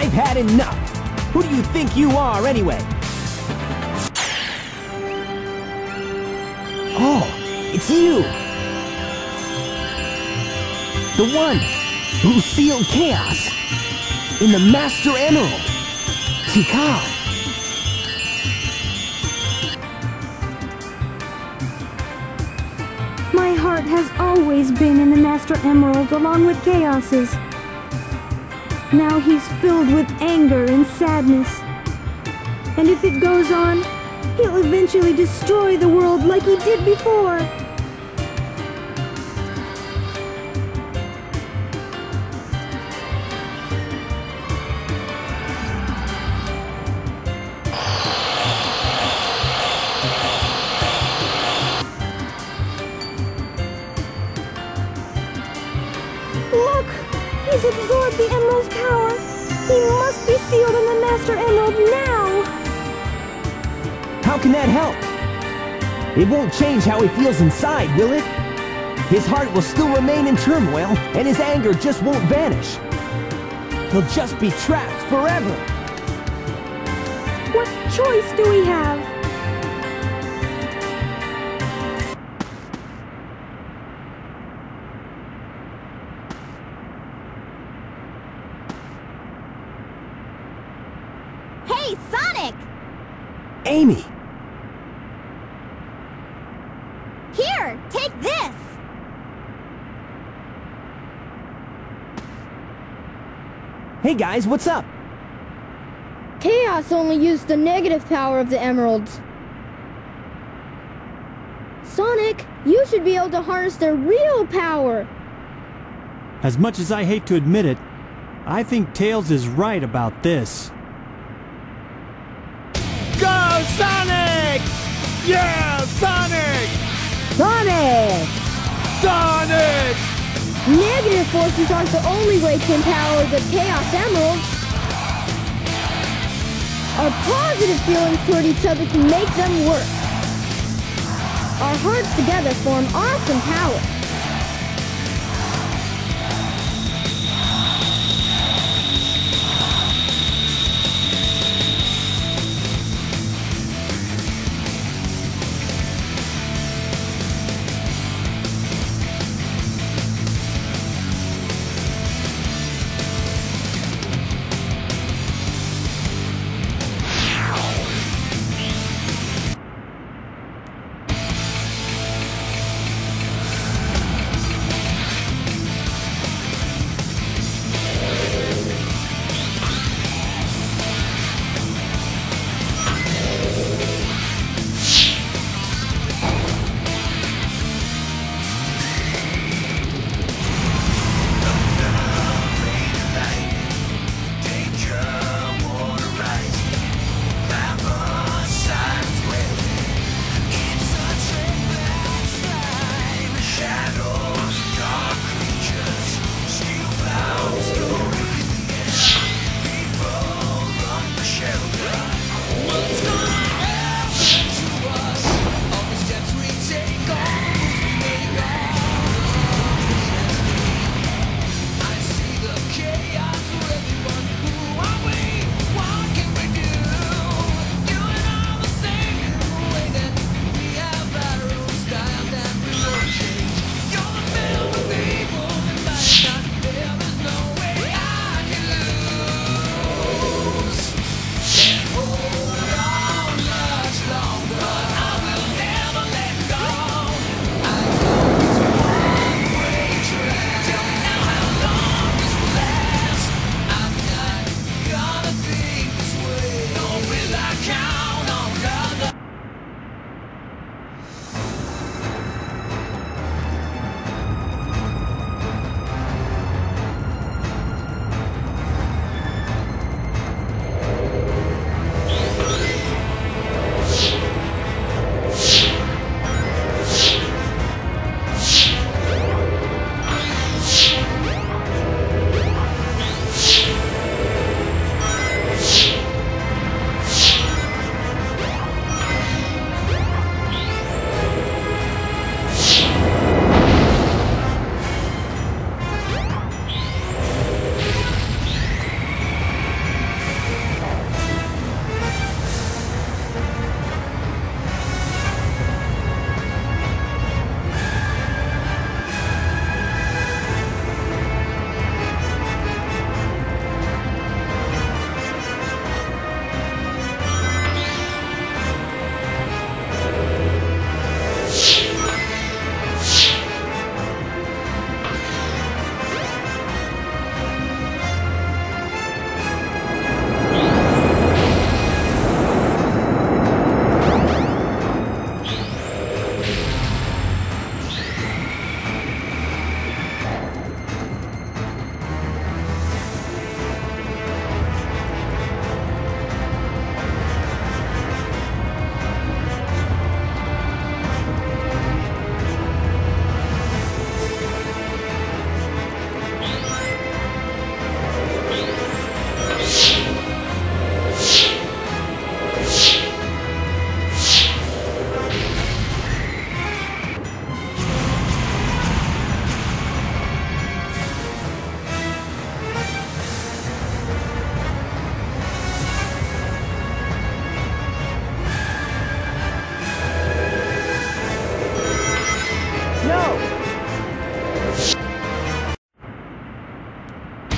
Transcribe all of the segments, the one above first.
I've had enough! Who do you think you are, anyway? Oh, it's you! The one who sealed chaos in the Master Emerald, Tikal. My heart has always been in the Master Emerald along with Chaos's. Now he's filled with anger and sadness. And if it goes on, he'll eventually destroy the world like he did before. Look! He's absorbed the Emerald's power! He must be sealed in the Master Emerald now! How can that help? It won't change how he feels inside, will it? His heart will still remain in turmoil, and his anger just won't vanish. He'll just be trapped forever! What choice do we have? Hey, Sonic! Amy! Here, take this! Hey guys, what's up? Chaos only used the negative power of the emeralds. Sonic, you should be able to harness their real power. As much as I hate to admit it, I think Tails is right about this. Go, Sonic! Yeah, Sonic! Sonic! Sonic! Negative forces aren't the only way to empower the Chaos Emeralds. Our positive feelings toward each other can make them work. Our hearts together form awesome power.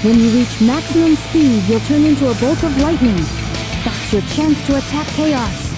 When you reach maximum speed, you'll turn into a bolt of lightning. That's your chance to attack Chaos.